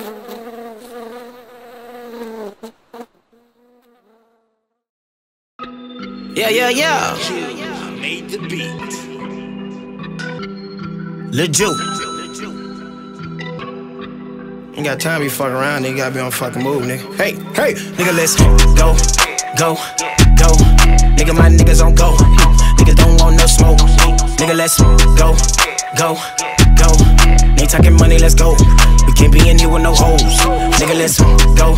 Yeah. Made the beat. Lil Ju. Ain't got time to be fucking around, nigga. Gotta be on fucking move, nigga. Hey, nigga, let's go. Nigga, my niggas on go. Niggas don't want no smoke. Nigga, let's go. Ain't talking money, let's go. We can't be in here with no hoes. Nigga, let's go.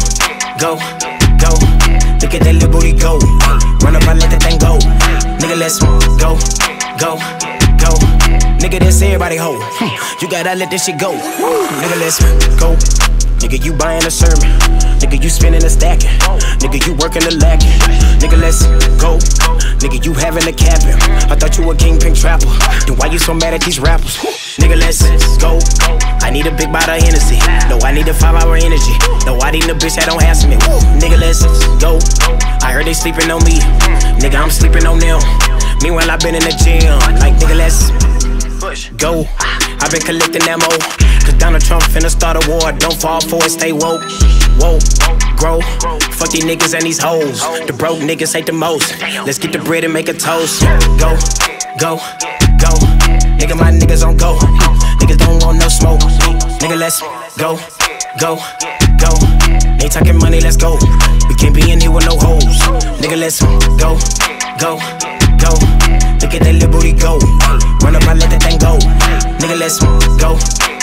Look at that little booty go. Run up, I let that thing go. Nigga, let's go. Nigga, that's everybody hoe. You gotta let this shit go. Nigga, let's go. Nigga, you buying a sermon. Nigga, you spinning a stacking. Nigga, you working a lacking. Nigga, let's go. Nigga, you having a cabin. I thought you a kingpin trapper. Then why you so mad at these rappers? Nigga, let's go. I need a big bottle of Hennessy. No, I need a 5-hour energy. No, I need a bitch that don't ask me. Nigga, let's go. I heard they sleeping on me. Nigga, I'm sleeping on them. Meanwhile, I been in the gym. Like, nigga, let's go. I been collecting ammo. Cause Donald Trump finna start a war. Don't fall for it, stay woke. Whoa, grow. Fuck these niggas and these hoes. The broke niggas hate the most. Let's get the bread and make a toast. Go. Nigga, my niggas on go. Niggas don't want no smoke. Nigga, let's go. Ain't talking money, let's go. We can't be in here with no hoes. Nigga, let's go. Look at that little booty go. Run up, I let that thing go. Nigga, let's go.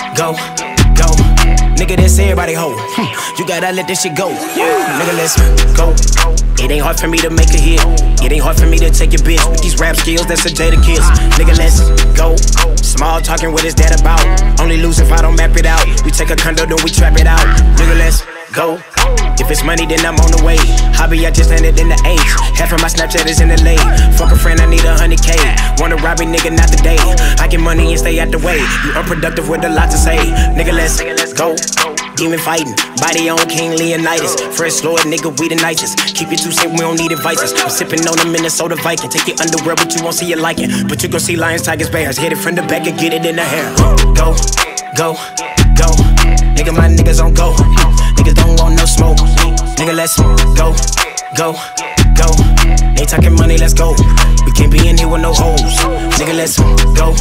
Nigga, that's everybody hoe. You gotta let this shit go. Nigga, let's go. It ain't hard for me to make a hit. It ain't hard for me to take your bitch. With these rap skills, that's a Jada kiss. Nigga, let's go. Small talking, what is that about? Only lose if I don't map it out. We take a condo, then we trap it out. Nigga, let's go. If it's money, then I'm on the way. Hobby, I just landed in the H. Half of my Snapchat is in the lane. Fuck a friend, I need 100K. Wanna rob me, nigga, not today. I get money and stay out the way. You unproductive with a lot to say. Nigga, let's go. Demon fighting, body on King Leonidas. Fresh Lord, nigga, we the nicest. Keep it too simple, we don't need advices. I'm sipping on the Minnesota Viking. Take your underwear, but you won't see it liking. But you gon' see lions, tigers, bears. Hit it from the back and get it in the hair. Go. Nigga, my niggas on go. Niggas don't want no smoke. Nigga, let's go. Ain't talking money, let's go. We can't be in here with no hoes. Nigga, let's go.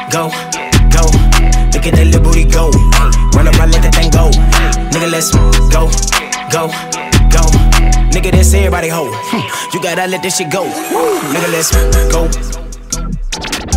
Look at that little booty go. Run up, I let that thing go. Nigga, let's go. Nigga, that's everybody hoe. You gotta let this shit go. Nigga, let's go.